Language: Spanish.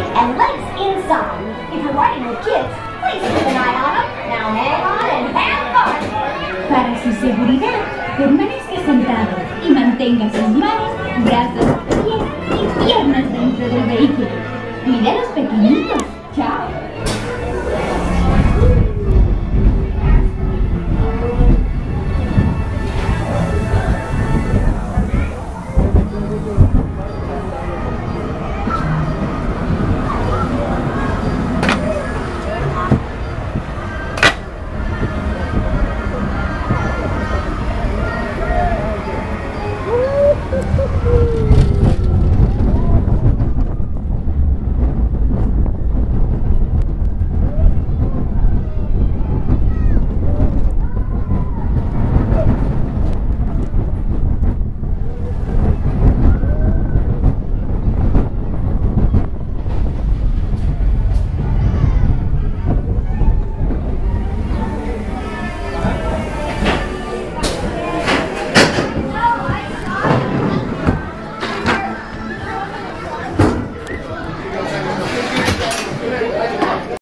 and legs inside. If you're riding with kids, please keep an eye on them. Now hang on and have fun. Para su seguridad, permanezca sentado y mantenga sus manos, brazos, pies y piernas dentro del vehículo. Cuide a los pequeñitos. Chao.